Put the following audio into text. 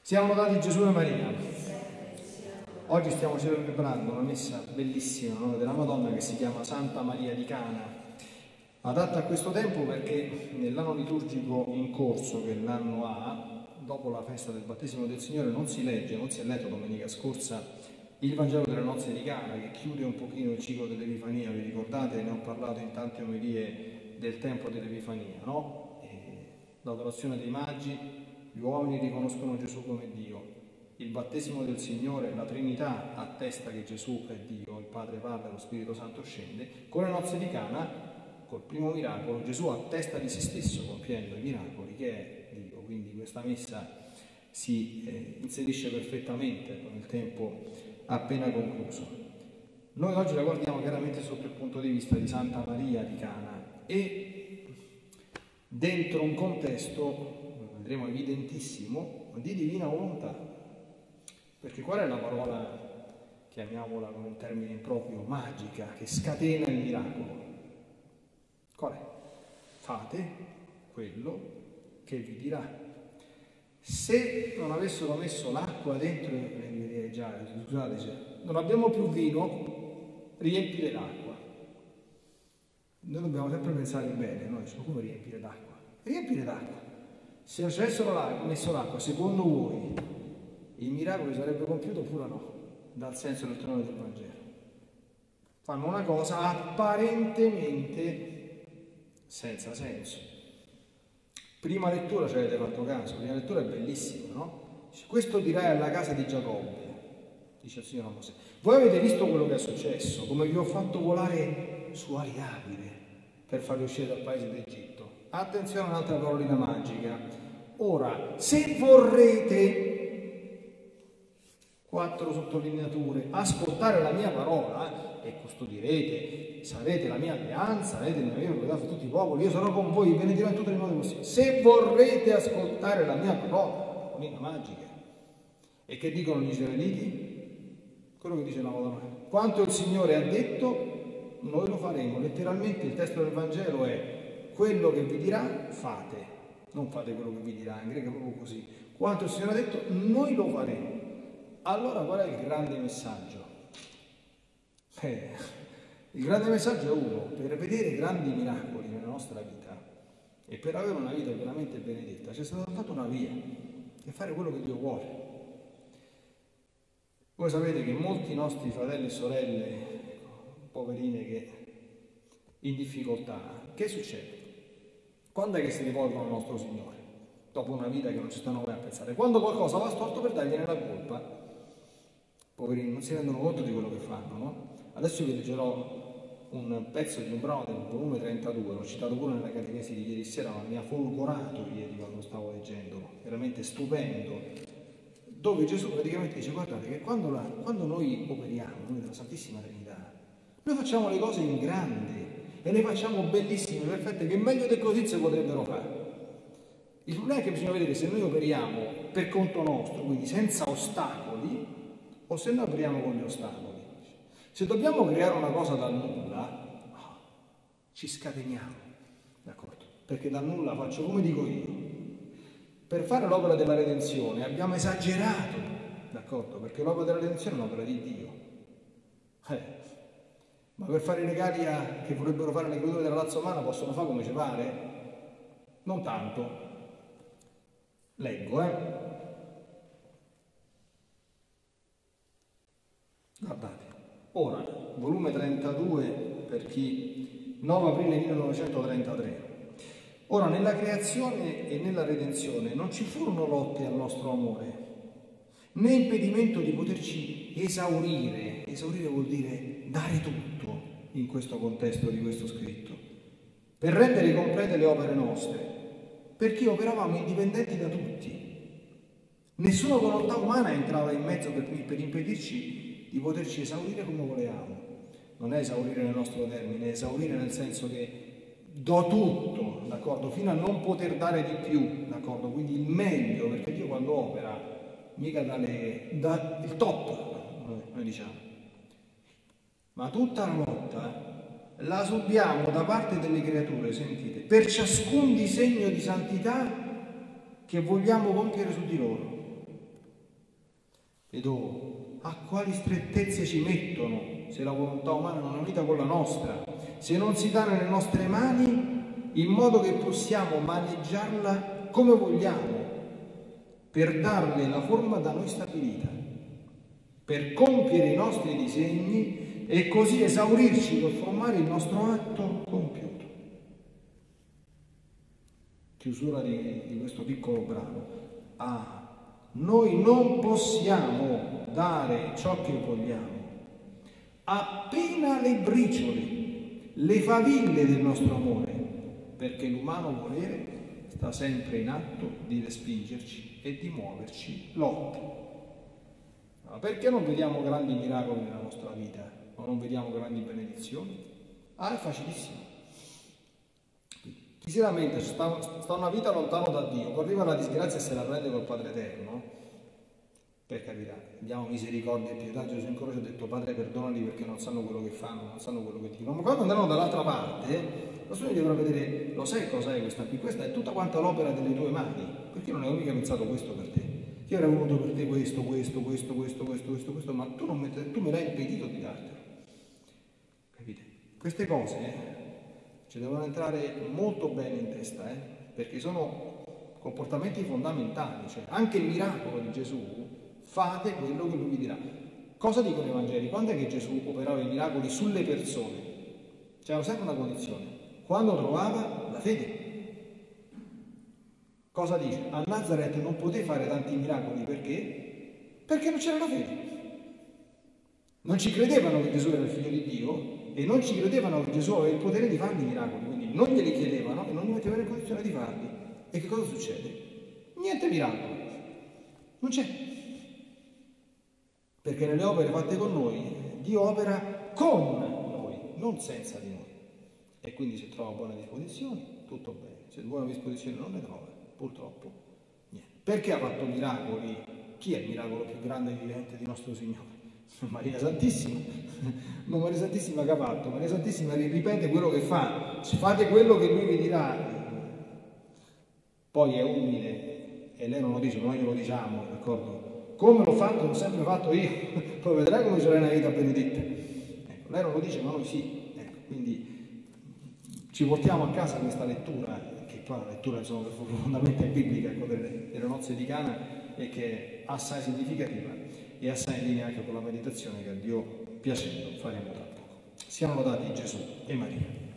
Siamo lodati Gesù e Maria. Oggi stiamo celebrando una messa bellissima, no? Della Madonna, che si chiama Santa Maria di Cana, adatta a questo tempo perché nell'anno liturgico in corso, che l'anno ha, dopo la festa del battesimo del Signore, non si è letto domenica scorsa il Vangelo delle nozze di Cana, che chiude un pochino il ciclo dell'Epifania. Vi ricordate? Ne ho parlato in tante omelie del tempo dell'Epifania, no? L'adorazione dei magi, gli uomini riconoscono Gesù come Dio. Il battesimo del Signore, la Trinità attesta che Gesù è Dio, il Padre parla e lo Spirito Santo scende. Con le nozze di Cana, col primo miracolo, Gesù attesta di se stesso compiendo i miracoli che è Dio. Quindi questa messa si inserisce perfettamente con il tempo appena concluso. Noi oggi la guardiamo chiaramente sotto il punto di vista di Santa Maria di Cana e dentro un contesto, vedremo, evidentissimo di divina volontà. Perché qual è la parola, chiamiamola con un termine improprio, magica, che scatena il miracolo? Qual è? Fate quello che vi dirà. Se non avessero messo l'acqua dentro, non abbiamo più vino, riempire l'acqua. Noi dobbiamo sempre pensare bene, no? Diciamo, come riempire d'acqua? Riempire d'acqua. Se avessero messo l'acqua, secondo voi, il miracolo sarebbe compiuto oppure no? Dal senso del trono del Vangelo. Fanno una cosa apparentemente senza senso. Prima lettura, ci avete fatto caso, prima lettura è bellissima, no? Dice, questo dirai alla casa di Giacobbe, dice il Signore a Mosè. Voi avete visto quello che è successo, come vi ho fatto volare su ali rapide per farli uscire dal paese d'Egitto. Attenzione a un'altra parolina magica. Ora, se vorrete, 4 sottolineature, ascoltare la mia parola e custodirete, sarete la mia alleanza, sarete la mia proprietà su tutti i popoli, io sarò con voi, benedirò in tutti i modi possibili. Se vorrete ascoltare la mia parola, parolina magica. E che dicono gli israeliti? Quello che dice la Madonna. Quanto il Signore ha detto, noi lo faremo. Letteralmente il testo del Vangelo è: quello che vi dirà, fate. Non fate quello che vi dirà, in greco è proprio così. Quanto il Signore ha detto, noi lo faremo. Allora qual è il grande messaggio? Il grande messaggio è uno: per vedere grandi miracoli nella nostra vita e per avere una vita veramente benedetta c'è stata fatta una via, che fare quello che Dio vuole. Voi sapete che molti nostri fratelli e sorelle, poverine, che in difficoltà, che succede? Quando è che si rivolgono al nostro Signore? Dopo una vita che non ci stanno mai a pensare. Quando qualcosa va storto, per dargliene la colpa. Poverini, non si rendono conto di quello che fanno, no? Adesso vi leggerò un pezzo di un brano del volume 32, l'ho citato pure nella catechesi di ieri sera, ma mi ha folgorato ieri quando stavo leggendolo, veramente stupendo, dove Gesù praticamente dice: guardate che quando noi operiamo, noi della Santissima Trinità, noi facciamo le cose in grande e le facciamo bellissime, perfette, che meglio di così si potrebbero fare. Il problema è che bisogna vedere se noi operiamo per conto nostro, quindi senza ostacoli, o se noi operiamo con gli ostacoli. Se dobbiamo creare una cosa dal nulla, ci scateniamo, d'accordo? Perché dal nulla faccio come dico io. Per fare l'opera della redenzione abbiamo esagerato, d'accordo? Perché l'opera della redenzione è un'opera di Dio. Ma per fare i regali che vorrebbero fare le creature della razza umana possono fare come ci pare? Non tanto. Leggo, Guardate. Ora, volume 32 per chi, 9 aprile 1933. Ora, nella creazione e nella redenzione non ci furono lotte al nostro amore, né impedimento di poterci esaurire. Esaurire vuol dire dare tutto in questo contesto di questo scritto, per rendere complete le opere nostre, perché operavamo indipendenti da tutti. Nessuna volontà umana entrava in mezzo per impedirci di poterci esaurire come volevamo. Non è esaurire nel nostro termine, è esaurire nel senso che do tutto, d'accordo, fino a non poter dare di più, d'accordo, quindi il meglio, perché Dio quando opera mica dà il top, noi diciamo, ma tutta la lotta la subiamo da parte delle creature, sentite, per ciascun disegno di santità che vogliamo compiere su di loro. Vedo a quali strettezze ci mettono se la volontà umana non è unita con la nostra, se non si dà nelle nostre mani in modo che possiamo maneggiarla come vogliamo, per darle la forma da noi stabilita, per compiere i nostri disegni e così esaurirci per formare il nostro atto compiuto. Chiusura di questo piccolo brano. Noi non possiamo dare ciò che vogliamo, appena le briciole, le faville del nostro amore, perché l'umano volere sta sempre in atto di respingerci e di muoverci lotta. Ma perché non vediamo grandi miracoli nella nostra vita o non vediamo grandi benedizioni? È facilissimo. Chi si lamenta, sta una vita lontano da Dio, poi arriva la disgrazia e se la prende col Padre Eterno, per carità, abbiamo misericordia e pietà. Gesù in croce ha detto: Padre, perdonali perché non sanno quello che fanno, non sanno quello che dicono. Ma quando andranno dall'altra parte, lo studente dovrà vedere: lo sai cos'è questa qui? Questa è tutta quanta l'opera delle tue mani, perché non avevo mica pensato questo per te. Io avrei voluto per te questo, ma tu me l'hai impedito di dartelo. Capite? Queste cose ci devono entrare molto bene in testa, perché sono comportamenti fondamentali. Cioè, anche il miracolo di Gesù, fate quello che lui vi dirà. Cosa dicono i Vangeli? Quando è che Gesù operava i miracoli sulle persone? C'era sempre una condizione: quando trovava la fede. Cosa dice? A Nazareth non poté fare tanti miracoli perché? Perché non c'era la fede. Non ci credevano che Gesù era il figlio di Dio e non ci credevano che Gesù aveva il potere di farli i miracoli, quindi non glieli chiedevano e non gli mettevano in condizione di farli. E che cosa succede? Niente miracolo. Non c'è. Perché nelle opere fatte con noi, Dio opera con noi, non senza di noi. E quindi se trova buone disposizioni, tutto bene. Se buone disposizioni non le trova, purtroppo, niente. Perché ha fatto miracoli? Chi è il miracolo più grande e vivente di nostro Signore? Maria Santissima. Non Maria Santissima che ha fatto? Maria Santissima ripete quello che fa. Fate quello che lui vi dirà. Poi è umile e lei non lo dice, noi glielo diciamo, d'accordo? Come l'ho fatto, l'ho sempre fatto io. Poi vedrai come sarà una vita benedetta. Ecco, lei non lo dice, ma noi sì. Ecco, quindi ci portiamo a casa questa lettura, che poi la lettura insomma, profondamente biblica, ecco, delle nozze di Cana, e che è assai significativa e assai in linea anche con la meditazione che a Dio piacendo faremo tra poco. Siano lodati Gesù e Maria.